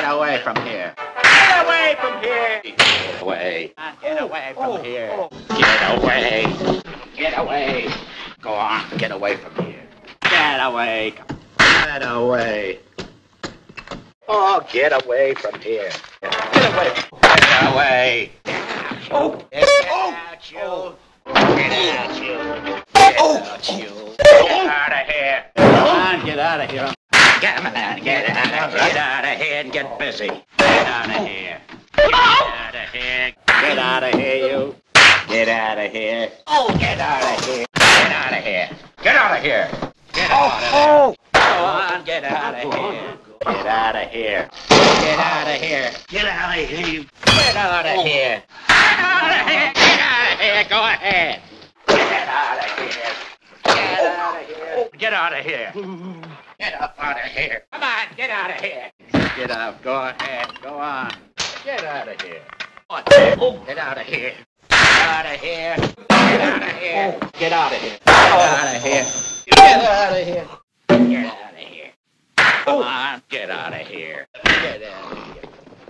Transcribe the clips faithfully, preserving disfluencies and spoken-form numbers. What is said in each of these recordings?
Get away from here. Get away from here. Get away. Get away from oh, here. Oh. Get away. Get away. Go on. Get away from here. Get away. Get away. Oh, get away from here. Get away. Get away. Oh. Get Oh. out, you. Oh. Get out, you. Get out, you. Get out of here. Come on, get out of here. Come on, get out of here. Get out of here and get busy. Get out of here. Get out of here. Get out of here, you. Get out of here. Oh, get out of here. Get out of here. Get out of here. Get out of here. Go on, get out of here. Get out of here. Get out of here. Get out of here. You. Get out of here. Get out of here. Get out of here. Go ahead. Get out of here. Get out of here. Get out of here. Get up out of here. Come on, get out of here. Get up. Go ahead. Go on. Get out of here. Get out of here. Get out of here. Get out of here. Get out of here. Get out of here. Get out of here. Get out of here. Come on, get out of here. Get out of here.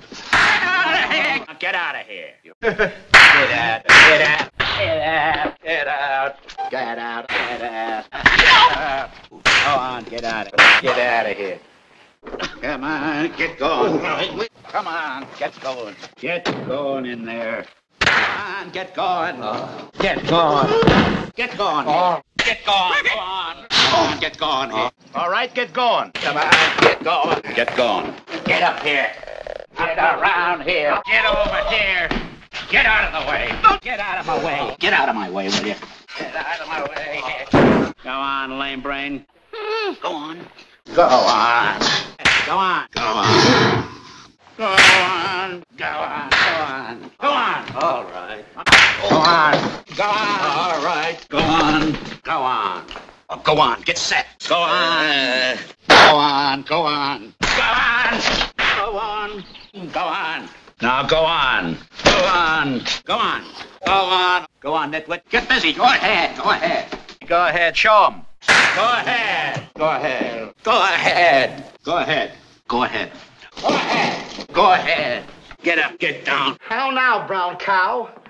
Get out of here. Get out. Get out. Get out. Get out. Get out. Get out. Get out. Go on, get out of here. Get out of here. Come on, get going. Come on, get going. Get going in there. Come on, get going. Get going. Get going. Get going. Go on. Go on, get going. All right, get going. Come on, get going. Get going. Get up here. Get around here. Get over here. Get out of the way. Get out of my way. Get out of my way, will you? Get out of my way. Go on, lame brain. Go on. Go on. Go on. Go on. Go on. Go on. Go on. Go on. All right. Go on. Go on. All right. Go on. Go on. Oh, go on. Get set. Go on. Go on. Go on. Go on. Go on. Go on. Now go on. Go on. Go on. Go on. Go on, Nitwit. Get busy. Go ahead. Go ahead. Go ahead. Show 'em. Go ahead. Go ahead. Go ahead. Go ahead. Go ahead. Go ahead. Go ahead. Get up. Get down. How now, brown cow?